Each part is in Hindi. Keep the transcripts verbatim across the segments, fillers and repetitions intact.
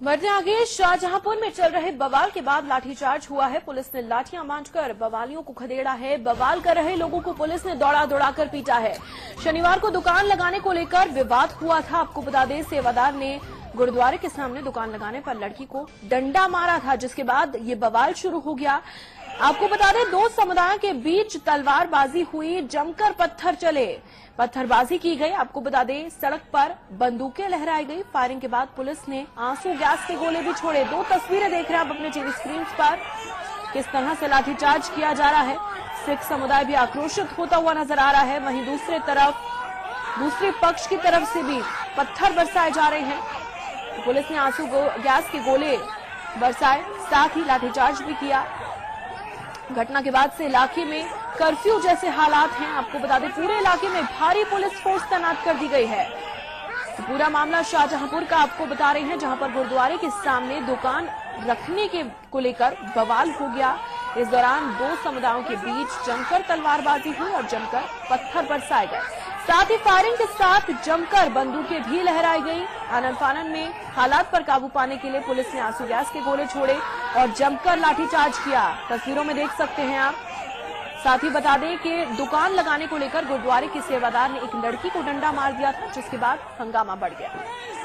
बढ़ते आगे, शाहजहांपुर में चल रहे बवाल के बाद लाठीचार्ज हुआ है। पुलिस ने लाठियां मांझकर बवालियों को खदेड़ा है। बवाल कर रहे लोगों को पुलिस ने दौड़ा दौड़ाकर पीटा है। शनिवार को दुकान लगाने को लेकर विवाद हुआ था। आपको बता दें, सेवादार ने गुरुद्वारे के सामने दुकान लगाने पर लड़की को डंडा मारा था, जिसके बाद ये बवाल शुरू हो गया। आपको बता दें, दो समुदायों के बीच तलवारबाजी हुई, जमकर पत्थर चले, पत्थरबाजी की गई। आपको बता दें, सड़क पर बंदूकें लहराई गई। फायरिंग के बाद पुलिस ने आंसू गैस के गोले भी छोड़े। दो तस्वीरें देख रहे हैं आप अपने टीवी स्क्रीन पर, किस तरह से लाठीचार्ज किया जा रहा है। सिख समुदाय भी आक्रोशित होता हुआ नजर आ रहा है। वहीं दूसरी तरफ दूसरे पक्ष की तरफ से भी पत्थर बरसाए जा रहे हैं। तो पुलिस ने आंसू गैस के गोले बरसाए, साथ ही लाठीचार्ज भी किया। घटना के बाद से इलाके में कर्फ्यू जैसे हालात हैं। आपको बता दें, पूरे इलाके में भारी पुलिस फोर्स तैनात कर दी गई है। तो पूरा मामला शाहजहांपुर का आपको बता रहे हैं, जहां पर गुरुद्वारे के सामने दुकान रखने के को लेकर बवाल हो गया। इस दौरान दो समुदायों के बीच जमकर तलवारबाजी हुई और जमकर पत्थर बरसाए गए। साथ ही फायरिंग के साथ जमकर बंदूकें भी लहराई गई। आनन फानन में हालात पर काबू पाने के लिए पुलिस ने आंसू गैस के गोले छोड़े और जमकर लाठीचार्ज किया। तस्वीरों में देख सकते हैं आप। साथ ही बता दें कि दुकान लगाने को लेकर गुरुद्वारे के सेवादार ने एक लड़की को डंडा मार दिया था, जिसके बाद हंगामा बढ़ गया।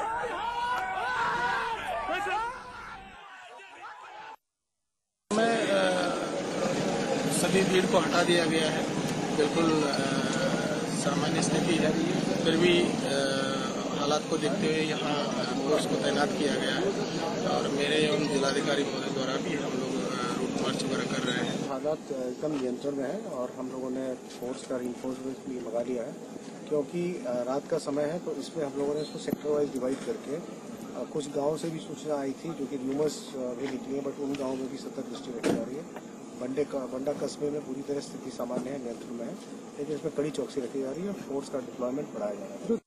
में सभी भीड़ को हटा दिया गया है। बिल्कुल सामान्य स्थिति है। फिर भी हालात को देखते हुए यहाँ फोर्स को तैनात किया गया है और मेरे एवं जिलाधिकारी महोदय द्वारा भी हम लोग रूट मार्च वगैरह कर रहे हैं। हालात एकदम नियंत्रण में है और हम लोगों ने फोर्स का रिइंफोर्समेंट भी लगा लिया है, क्योंकि रात का समय है। तो इसमें हम लोगों ने इसको सेक्टर वाइज डिवाइड करके, कुछ गाँव से भी सूचना आई थी जो कि र्यूमर्स भी निकली है, बट उन गाँव में भी सतर्क दृष्टि रखी जा रही है। बंडे का बंडा कस्बे में पूरी तरह स्थिति सामान्य है, नियंत्रण में है, लेकिन इसमें कड़ी चौकसी रखी जा रही है। फोर्स का डिप्लॉयमेंट बढ़ाया जा रहा है।